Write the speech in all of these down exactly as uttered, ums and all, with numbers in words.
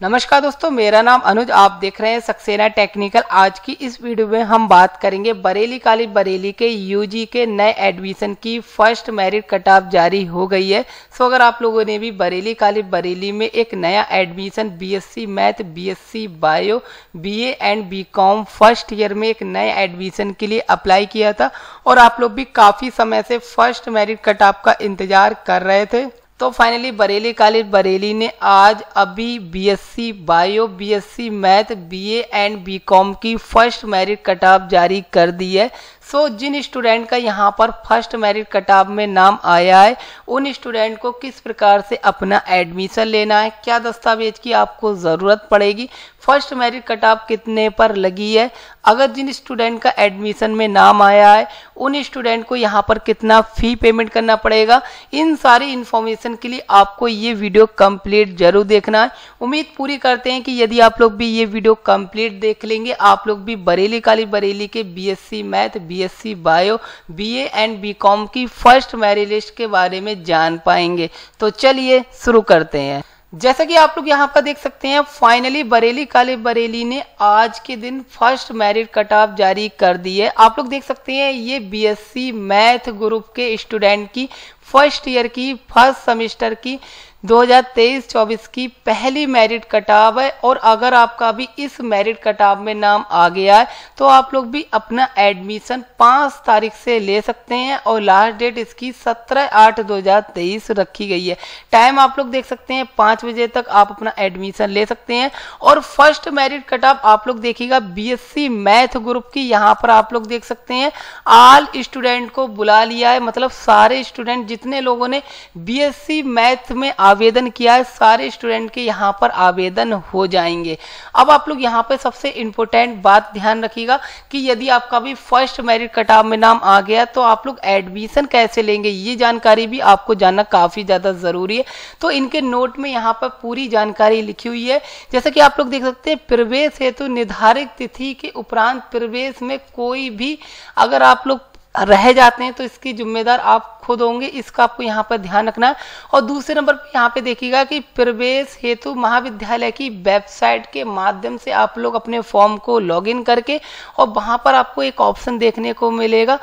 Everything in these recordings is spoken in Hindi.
नमस्कार दोस्तों, मेरा नाम अनुज। आप देख रहे हैं सक्सेना टेक्निकल। आज की इस वीडियो में हम बात करेंगे बरेली कॉलेज बरेली के यूजी के नए एडमिशन की फर्स्ट मेरिट कट ऑफ जारी हो गई है। सो अगर आप लोगों ने भी बरेली कॉलेज बरेली में एक नया admission BSc math, BSc bio, BA and BCom first year में एक नए एडमिशन के लिए अप्लाई किया था और आप लोग भी काफी समय से फर्स्ट मेरिट कट ऑफ का इंतजार कर रहे थे, तो फाइनली बरेली कॉलेज बरेली ने आज अभी BSc bio, BSc math, BA and BCom की फर्स्ट मेरिट कट ऑफ जारी कर दी है। सो so, जिन स्टूडेंट का यहाँ पर फर्स्ट मेरिट कट ऑफ में नाम आया है, उन स्टूडेंट को किस प्रकार से अपना एडमिशन लेना है, क्या दस्तावेज की आपको ज़रूरत पड़ेगी, फर्स्ट मेरिट कट ऑफ कितने पर लगी है, अगर जिन स्टूडेंट का एडमिशन में नाम आया है उन स्टूडेंट को यहाँ पर कितना फ़ी पेमेंट करना पड़ेगा, इन सारी इन्फॉर्मेशन के लिए आपको ये वीडियो कंप्लीट जरूर देखना है। उम्मीद पूरी करते हैं कि यदि आप लोग भी ये वीडियो कंप्लीट देख लेंगे, आप लोग भी बरेली कॉलेज बरेली के BSc math, BSc bio, BA and BCom की फर्स्ट मेरिट लिस्ट के बारे में जान पाएंगे। तो चलिए शुरू करते हैं। जैसा कि आप लोग यहाँ पर देख सकते हैं, फाइनली बरेली कॉलेज बरेली ने आज के दिन फर्स्ट मेरिट कट ऑफ जारी कर दी है। आप लोग देख सकते हैं ये बीएससी मैथ ग्रुप के स्टूडेंट की फर्स्ट ईयर की फर्स्ट सेमेस्टर की दो हज़ार तेईस चौबीस की पहली मेरिट कट ऑफ है। और अगर आपका भी इस मेरिट कट ऑफ में नाम आ गया है तो आप लोग भी अपना एडमिशन पाँच तारीख से ले सकते हैं और लास्ट डेट इसकी सत्रह आठ दो हज़ार तेईस रखी गई है। टाइम आप लोग देख सकते हैं, पाँच बजे तक आप अपना एडमिशन ले सकते हैं। और फर्स्ट मेरिट कट ऑफ आप लोग देखिएगा बीएससी मैथ ग्रुप की, यहाँ पर आप लोग देख सकते हैं ऑल स्टूडेंट को बुला लिया है, मतलब सारे स्टूडेंट जितने लोगों ने बीएससी मैथ में आवेदन किया है सारे स्टूडेंट के यहाँ पर आवेदन हो जाएंगे। अब आप लोग यहाँ पे सबसे इंपॉर्टेंट बात ध्यान रखिएगा कि यदि आपका भी फर्स्ट मेरिट कट ऑफ में नाम आ गया तो आप लोग एडमिशन कैसे लेंगे, ये जानकारी भी आपको जानना काफी ज्यादा जरूरी है। तो इनके नोट में यहाँ पर पूरी जानकारी लिखी हुई है। जैसे कि आप लोग देख सकते हैं, प्रवेश हेतु निर्धारित तिथि के उपरांत प्रवेश में कोई भी अगर आप लोग रह जाते हैं तो इसकी जिम्मेदार आप खुद होंगे, इसका आपको यहाँ पर ध्यान रखना है। और दूसरे नंबर पर यहाँ पे देखिएगा कि प्रवेश हेतु महाविद्यालय की वेबसाइट के माध्यम से आप लोग अपने फॉर्म को लॉगिन करके, और वहां पर आपको एक ऑप्शन देखने को मिलेगा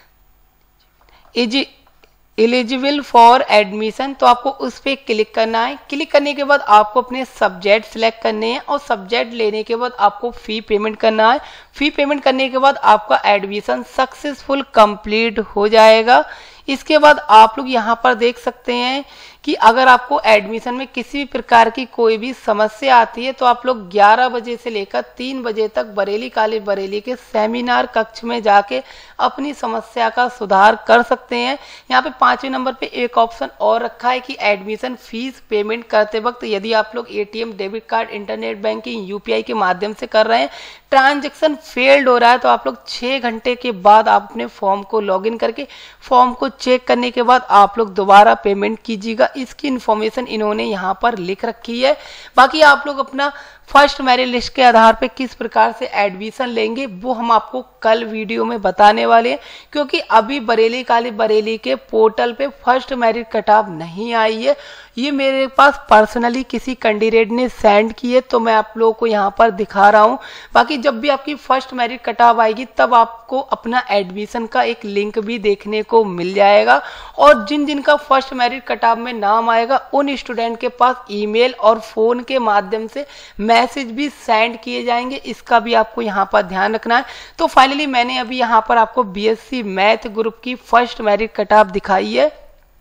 इज एलिजिबल फॉर एडमिशन, तो आपको उस पर क्लिक करना है। क्लिक करने के बाद आपको अपने सब्जेक्ट सिलेक्ट करने हैं और सब्जेक्ट लेने के बाद आपको फी पेमेंट करना है। फी पेमेंट करने के बाद आपका एडमिशन सक्सेसफुल कंप्लीट हो जाएगा। इसके बाद आप लोग यहाँ पर देख सकते हैं कि अगर आपको एडमिशन में किसी भी प्रकार की कोई भी समस्या आती है तो आप लोग ग्यारह बजे से लेकर तीन बजे तक बरेली कॉलेज बरेली के सेमिनार कक्ष में जाके अपनी समस्या का सुधार कर सकते हैं। यहाँ पे पांचवें नंबर पे एक ऑप्शन और रखा है कि एडमिशन फीस पेमेंट करते वक्त यदि आप लोग ATM, debit card, internet banking, UPI के माध्यम से कर रहे हैं, ट्रांजैक्शन फेल्ड हो रहा है तो आप लोग छः घंटे के बाद आप अपने फॉर्म को लॉगिन करके फॉर्म को चेक करने के बाद आप लोग दोबारा पेमेंट कीजिएगा। इसकी इन्फॉर्मेशन इन्होंने यहाँ पर लिख रखी है। बाकी आप लोग अपना फर्स्ट मेरिट लिस्ट के आधार पे किस प्रकार से एडमिशन लेंगे वो हम आपको कल वीडियो में बताने वाले हैं, क्योंकि अभी बरेली कॉलेज बरेली के पोर्टल पे फर्स्ट मेरिट कट ऑफ नहीं आई है। ये मेरे पास पर्सनली किसी कैंडिडेट ने सेंड की है तो मैं आप लोगों को यहाँ पर दिखा रहा हूँ। बाकी जब भी आपकी फर्स्ट मेरिट कट ऑफ आएगी तब आपको अपना एडमिशन का एक लिंक भी देखने को मिल जाएगा। और जिन जिन का फर्स्ट मेरिट कट ऑफ में नाम आएगा उन स्टूडेंट के पास ईमेल और फोन के माध्यम से मैसेज भी सेंड किए जाएंगे, इसका भी आपको यहाँ पर ध्यान रखना है। तो फाइनली मैंने अभी यहाँ पर आपको बीएससी मैथ ग्रुप की फर्स्ट मेरिट कट ऑफ दिखाई है।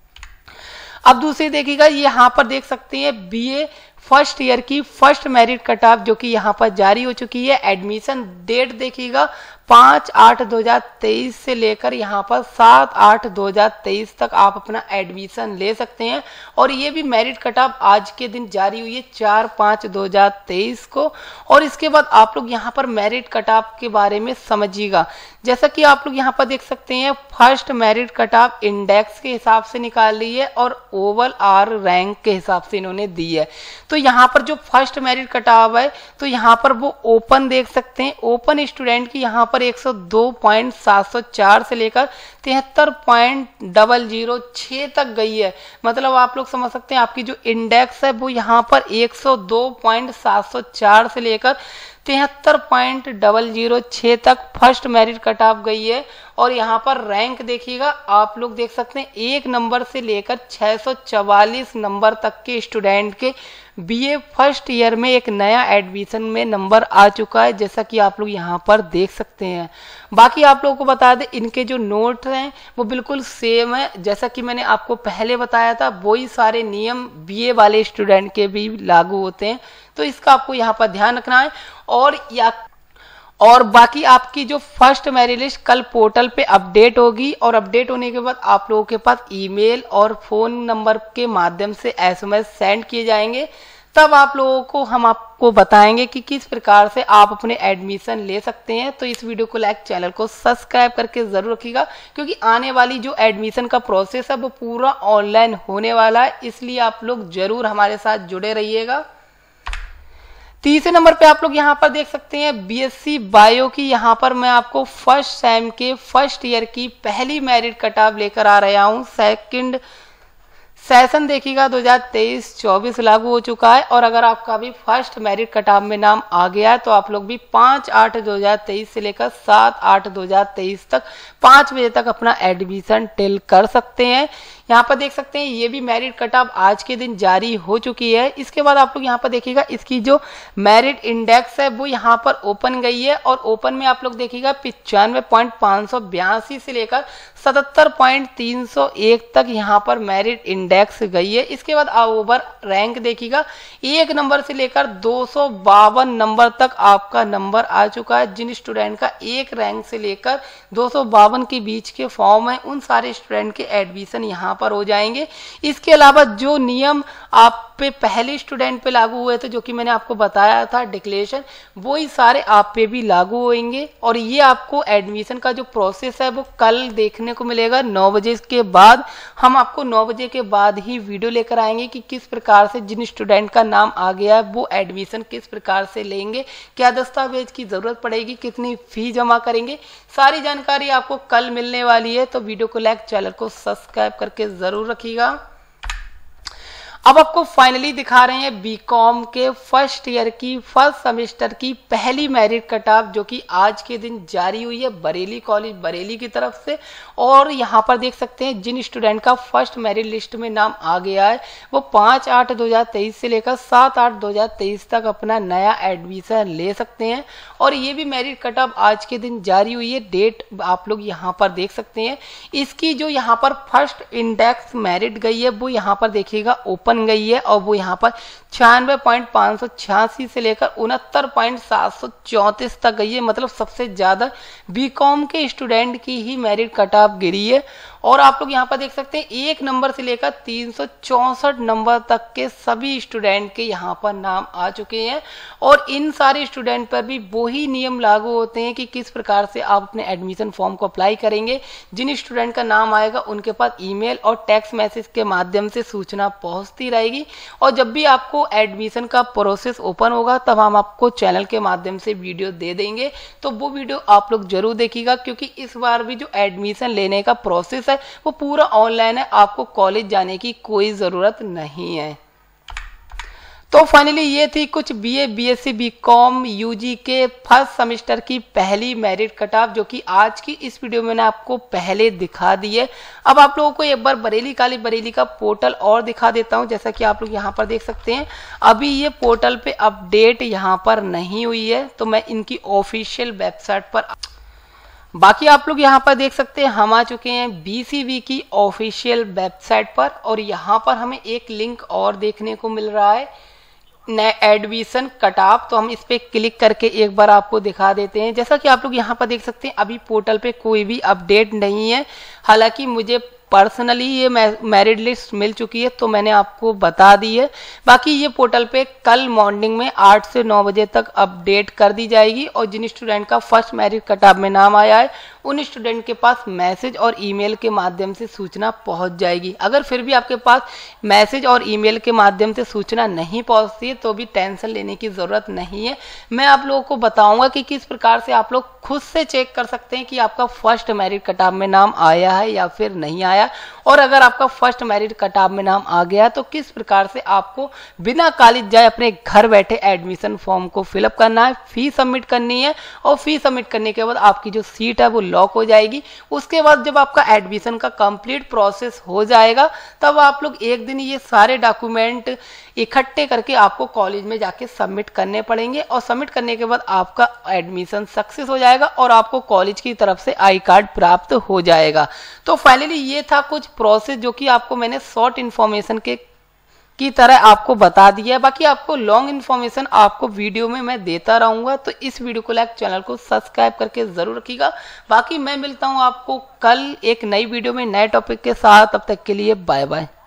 अब दूसरी देखिएगा, यहाँ पर देख सकते हैं बीए फर्स्ट ईयर की फर्स्ट मेरिट कट ऑफ जो कि यहाँ पर जारी हो चुकी है। एडमिशन डेट देखिएगा पाँच आठ दो हजार तेईस से लेकर यहाँ पर सात आठ दो हजार तेईस तक आप अपना एडमिशन ले सकते हैं। और ये भी मेरिट कट ऑफ आज के दिन जारी हुई है चार पाँच दो हजार तेईस को। और इसके बाद आप लोग यहाँ पर मेरिट कट ऑफ के बारे में समझिएगा। जैसा कि आप लोग यहाँ पर देख सकते हैं, first merit cut off index के हिसाब से निकाल ली है और ओवल आर रैंक के हिसाब से इन्होंने दी है। तो यहाँ पर जो फर्स्ट मेरिट कट ऑफ है तो यहाँ पर वो ओपन देख सकते हैं, ओपन स्टूडेंट की यहाँ पर पर एक सौ दो पॉइंट सात सौ चार से लेकर तिहत्तर पॉइंट डबल जीरो छः तक गई है। मतलब आप लोग समझ सकते हैं आपकी जो इंडेक्स है वो यहाँ पर एक सौ दो पॉइंट सात सौ चार से लेकर तिहत्तर पॉइंट डबल जीरो छः तक फर्स्ट मेरिट कट ऑफ गई है। और यहाँ पर रैंक देखिएगा, आप लोग देख सकते हैं एक नंबर से लेकर छह सौ चवालीस नंबर तक के स्टूडेंट के बीए फर्स्ट ईयर में एक नया एडमिशन में नंबर आ चुका है, जैसा कि आप लोग यहाँ पर देख सकते हैं। बाकी आप लोगों को बता दें इनके जो नोट हैं वो बिल्कुल सेम है, जैसा कि मैंने आपको पहले बताया था वही सारे नियम बीए वाले स्टूडेंट के भी लागू होते हैं, तो इसका आपको यहाँ पर ध्यान रखना है। और या और बाकी आपकी जो फर्स्ट मेरिट लिस्ट कल पोर्टल पे अपडेट होगी और अपडेट होने के बाद आप लोगों के पास ईमेल और फोन नंबर के माध्यम से एसएमएस सेंड किए जाएंगे। तब आप लोगों को हम आपको बताएंगे कि किस प्रकार से आप अपने एडमिशन ले सकते हैं। तो इस वीडियो को लाइक, चैनल को सब्सक्राइब करके जरूर रखिएगा, क्योंकि आने वाली जो एडमिशन का प्रोसेस है वो पूरा ऑनलाइन होने वाला है, इसलिए आप लोग जरूर हमारे साथ जुड़े रहिएगा। तीसरे नंबर पे आप लोग यहाँ पर देख सकते हैं बीएससी बायो की, यहाँ पर मैं आपको फर्स्ट सेम के फर्स्ट ईयर की पहली मेरिट कट ऑफ लेकर आ रहा हूँ। सेकंड सेशन देखिएगा दो हज़ार तेईस चौबीस लागू हो चुका है, और अगर आपका भी फर्स्ट मेरिट कट ऑफ में नाम आ गया है तो आप लोग भी पाँच आठ दो हज़ार तेईस से लेकर सात आठ दो हज़ार तेईस तक पाँच बजे तक अपना एडमिशन टिल कर सकते हैं। यहाँ पर देख सकते हैं ये भी मेरिट कट ऑफ आज के दिन जारी हो चुकी है। इसके बाद आप लोग यहाँ पर देखिएगा इसकी जो मेरिट इंडेक्स है वो यहाँ पर ओपन गई है, और ओपन में आप लोग देखिएगा पिचानवे पॉइंट पाँच सौ बयासी से लेकर सतहत्तर पॉइंट तीन सौ एक तक यहाँ पर मेरिट इंडेक्स गई है। इसके बाद ओवर रैंक देखिएगा एक नंबर से लेकर दो सौ बावन नंबर तक आपका नंबर आ चुका है। जिन स्टूडेंट का एक रैंक से लेकर दो सौ बावन के बीच के फॉर्म है उन सारे स्टूडेंट के एडमिशन यहाँ पर हो जाएंगे। इसके अलावा जो नियम आप पे पहले स्टूडेंट पे लागू हुए थे, जो कि मैंने आपको बताया था डिक्लेरेशन, वो ही सारे आप पे भी लागू होंगे। और ये आपको एडमिशन का जो प्रोसेस है वो कल देखने को मिलेगा नौ बजे के बाद। हम आपको नौ बजे के बाद ही वीडियो लेकर आएंगे कि किस प्रकार से जिन स्टूडेंट का नाम आ गया है वो एडमिशन किस प्रकार से लेंगे, क्या दस्तावेज की जरूरत पड़ेगी, कितनी फी जमा करेंगे, सारी जानकारी आपको कल मिलने वाली है। तो वीडियो को लाइक, चैनल को सब्सक्राइब करके जरूर रखिएगा। अब आपको फाइनली दिखा रहे हैं बीकॉम के फर्स्ट ईयर की फर्स्ट सेमेस्टर की पहली मेरिट कट ऑफ, जो कि आज के दिन जारी हुई है बरेली कॉलेज बरेली की तरफ से। और यहाँ पर देख सकते हैं जिन स्टूडेंट का फर्स्ट मेरिट लिस्ट में नाम आ गया है वो पाँच आठ दो हज़ार तेईस से लेकर सात आठ दो हज़ार तेईस तक अपना नया एडमिशन ले सकते हैं। और ये भी मेरिट कट ऑफ आज के दिन जारी हुई है, डेट आप लोग यहाँ पर देख सकते हैं। इसकी जो यहाँ पर फर्स्ट इंडेक्स मेरिट गई है वो यहाँ पर देखिएगा ओपन गई है, और वो यहाँ पर छियानवे पॉइंट पाँच सौ छियासी से लेकर उनहत्तर पॉइंट सात सौ चौंतीस तक गई है। मतलब सबसे ज्यादा बीकॉम के स्टूडेंट की ही मेरिट कट ऑफ गिरी है। और आप लोग यहाँ पर देख सकते हैं एक नंबर से लेकर तीन सौ चौसठ नंबर तक के सभी स्टूडेंट के यहाँ पर नाम आ चुके हैं। और इन सारे स्टूडेंट पर भी वही नियम लागू होते हैं कि किस प्रकार से आप अपने एडमिशन फॉर्म को अप्लाई करेंगे। जिन स्टूडेंट का नाम आएगा उनके पास ईमेल और टेक्स्ट मैसेज के माध्यम से सूचना पहुंचती रहेगी। और जब भी आपको एडमिशन का प्रोसेस ओपन होगा तब हम आपको चैनल के माध्यम से वीडियो दे देंगे, तो वो वीडियो आप लोग जरूर देखिएगा, क्योंकि इस बार भी जो एडमिशन लेने का प्रोसेस है वो पूरा ऑनलाइन है, आपको कॉलेज जाने की कोई जरूरत नहीं है। तो फाइनली ये थी कुछ बीए, बीएससी, बीकॉम, यूजी के फर्स्ट सेमेस्टर की पहली मेरिट कट ऑफ, जो कि आज की इस वीडियो में मैंने आपको पहले दिखा दी है। अब आप लोगों को एक बार बरेली कॉलेज बरेली का पोर्टल और दिखा देता हूं। जैसा कि आप लोग यहाँ पर देख सकते हैं अभी ये पोर्टल पे अपडेट यहाँ पर नहीं हुई है, तो मैं इनकी ऑफिशियल वेबसाइट पर, बाकी आप लोग यहाँ पर देख सकते हैं हम आ चुके हैं बीसीबी की ऑफिशियल वेबसाइट पर। और यहाँ पर हमें एक लिंक और देखने को मिल रहा है, नए एडमिशन कट ऑफ, तो हम इस पे क्लिक करके एक बार आपको दिखा देते हैं। जैसा कि आप लोग यहाँ पर देख सकते हैं अभी पोर्टल पे कोई भी अपडेट नहीं है। हालांकि मुझे पर्सनली ये मेरिट लिस्ट मिल चुकी है तो मैंने आपको बता दी है। बाकी ये पोर्टल पे कल मॉर्निंग में आठ से नौ बजे तक अपडेट कर दी जाएगी। और जिन स्टूडेंट का फर्स्ट मेरिट कट ऑफ में नाम आया है उन स्टूडेंट के पास मैसेज और ईमेल के माध्यम से सूचना पहुंच जाएगी। अगर फिर भी आपके पास मैसेज और ईमेल के माध्यम से सूचना नहीं पहुंचती है तो भी टेंशन लेने की ज़रूरत नहीं है। मैं आप लोगों को बताऊंगा कि किस प्रकार से आप लोग खुद से चेक कर सकते हैं कि आपका फर्स्ट मेरिट कटऑफ में नाम आया है या फिर नहीं आया, और अगर आपका फर्स्ट मेरिट कटऑफ में नाम आ गया तो किस प्रकार से आपको बिना कॉलेज जाए अपने घर बैठे एडमिशन फॉर्म को फिलअप करना है, फी सबमिट करनी है, और फी सबमिट करने के बाद आपकी जो सीट है वो लॉक हो जाएगी। उसके बाद जब आपका एडमिशन का कंप्लीट प्रोसेस हो जाएगा तब आप लोग एक दिन ये सारे डॉक्यूमेंट इकट्ठे करके आपको कॉलेज में जाके सबमिट करने पड़ेंगे, और सबमिट करने के बाद आपका एडमिशन सक्सेस हो जाएगा और आपको कॉलेज की तरफ से आई कार्ड प्राप्त हो जाएगा। तो फाइनली ये था कुछ प्रोसेस जो कि आपको मैंने शॉर्ट इन्फॉर्मेशन के की तरह आपको बता दिया है। बाकी आपको लॉन्ग इन्फॉर्मेशन आपको वीडियो में मैं देता रहूंगा, तो इस वीडियो को लाइक, चैनल को सब्सक्राइब करके जरूर रखिएगा। बाकी मैं मिलता हूं आपको कल एक नई वीडियो में नए टॉपिक के साथ, तब तक के लिए बाय बाय।